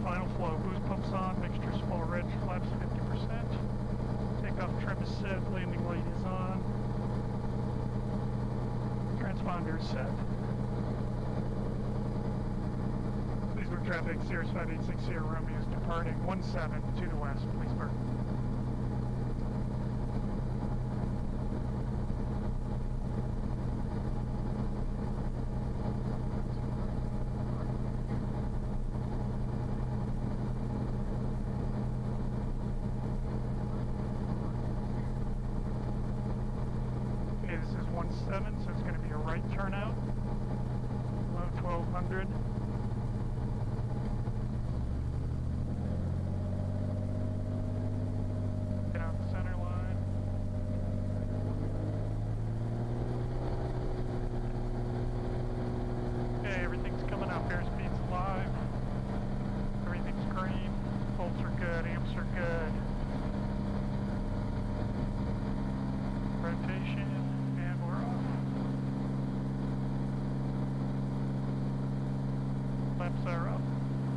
final flow, boost pumps on, mixture small red, flaps 50%. Takeoff trim is set, landing light is on. Transponder is set. Leesburg traffic, Cirrus 5860 Romeo is departing 17 to the west, Leesburg. Okay, this is 17, so it's going to be a right turnout. Low 1200. Get out the center line. Okay, everything's coming up. Airspeed's live. Everything's green. Volts are good. Amps are good. Rotation. And we're off. Flaps are up.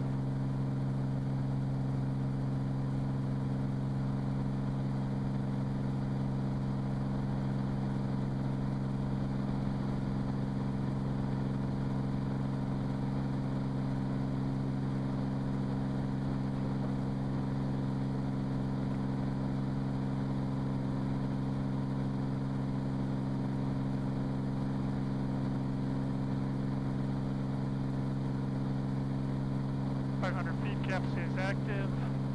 Capacity is active.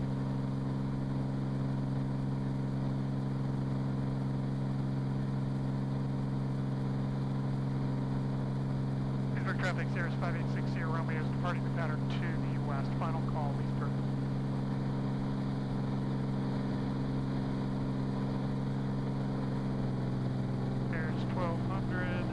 Leesburg traffic, Cirrus 5860 Romeo is departing the pattern to the west. Final call, Leesburg. There's 1200.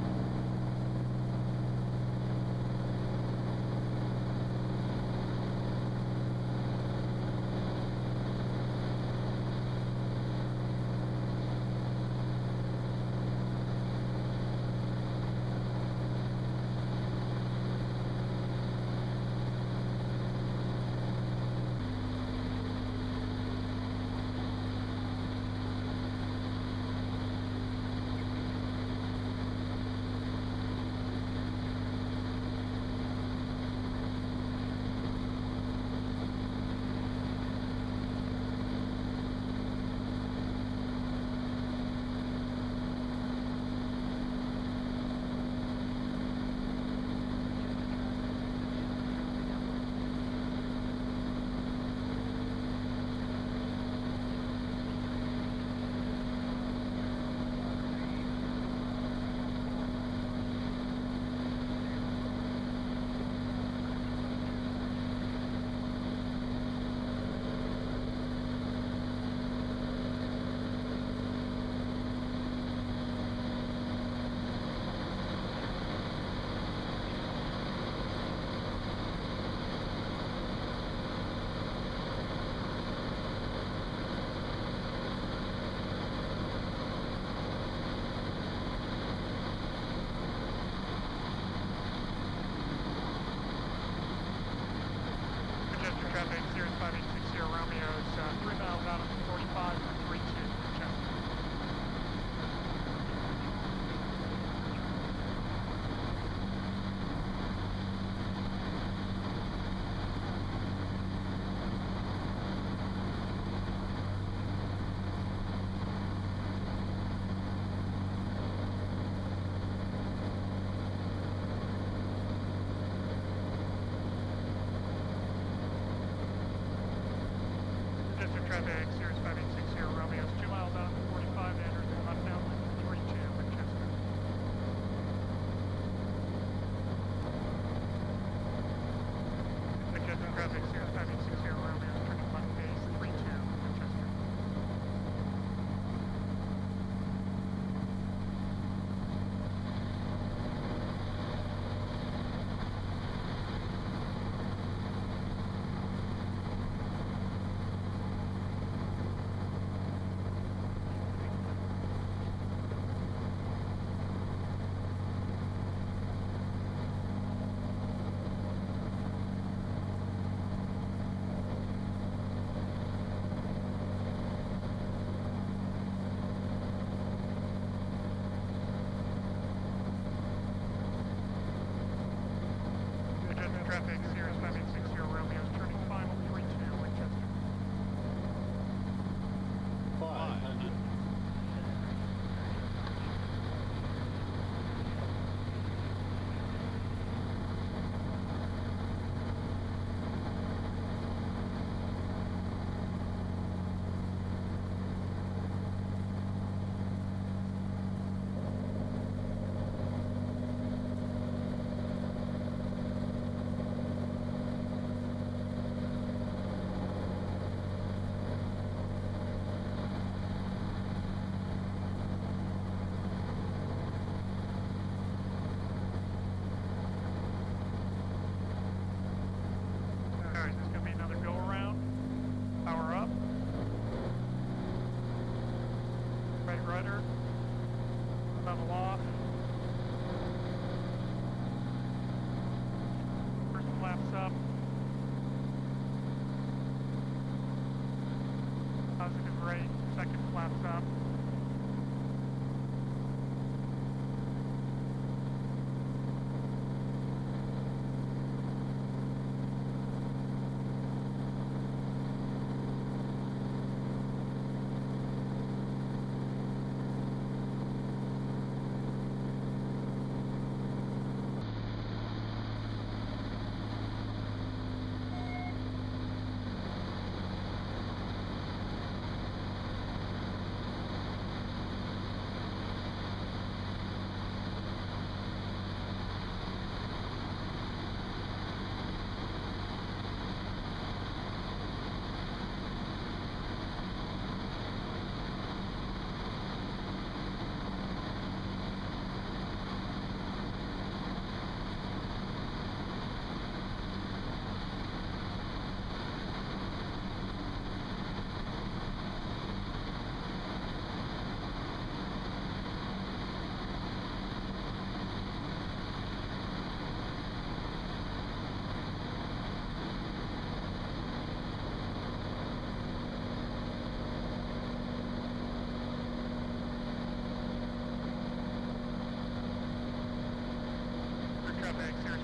Traffic, Cirrus 5860 Romeo is 3 miles out of 45 for 32, Chester. Traffic, Cirrus 5860 Romeo is 2 miles out of 45 to enter the left-bound lane 42, Winchester. Winchester traffic, Cirrus 5860 Romeo is turning left base 32, Winchester.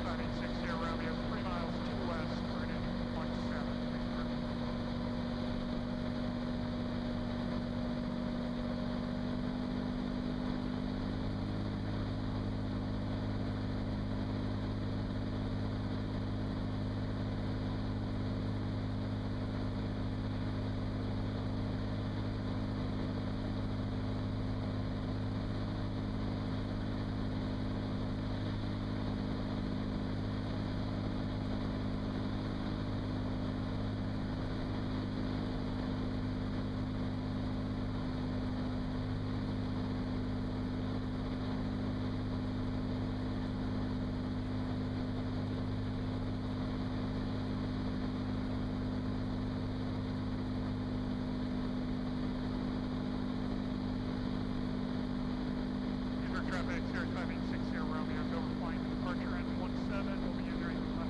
5860 Romeo, 3 miles due west, turning 17, please clear. Traffic, Cirrus 5860 Romeo is overflying departure at 17, will be entering left.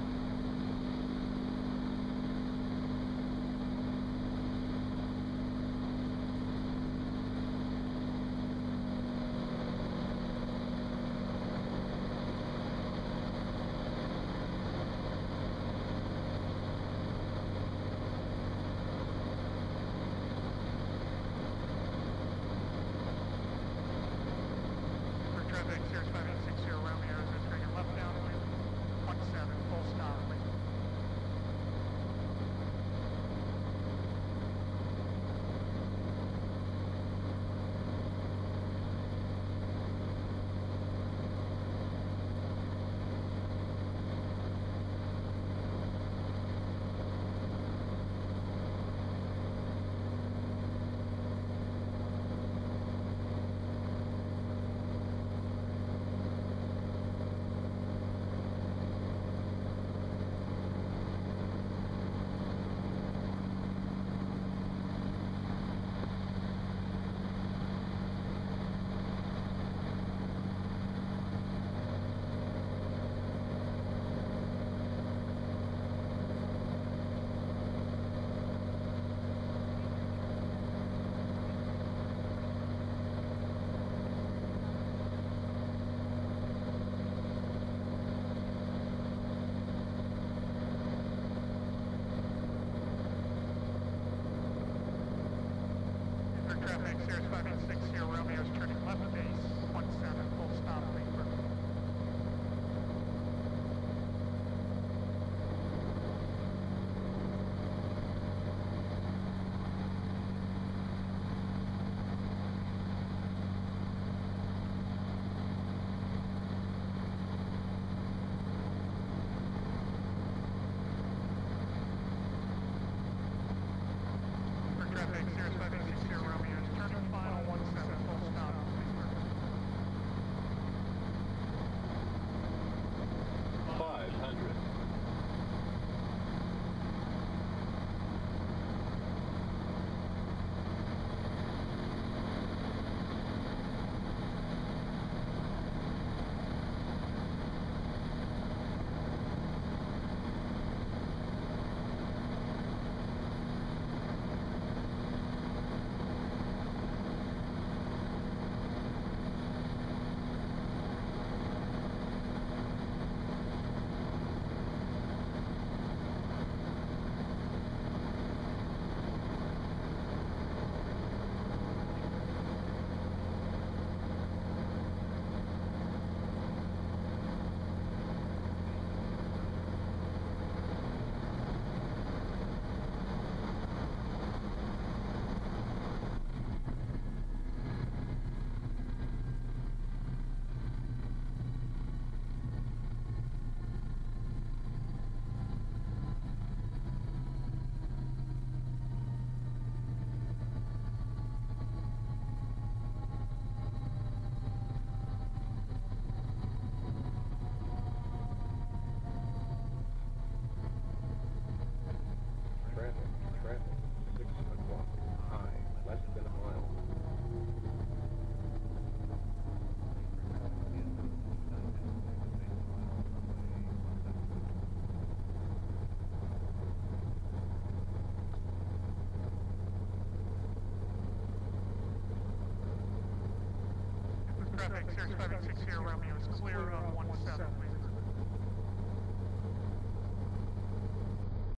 Traffic, Cirrus 5860 Romeo is entering a left downwind, 17, full stop, please. Traffic, Cirrus 5860 Romeo is turning left base, 17, full stop, please. Traffic, Cirrus 5860 Romeo is turning final 17, full stop, please clear. 500. Traffic, 6 o'clock, high, less than a mile. Traffic, Cirrus 5860 Romeo is clear on 17, please.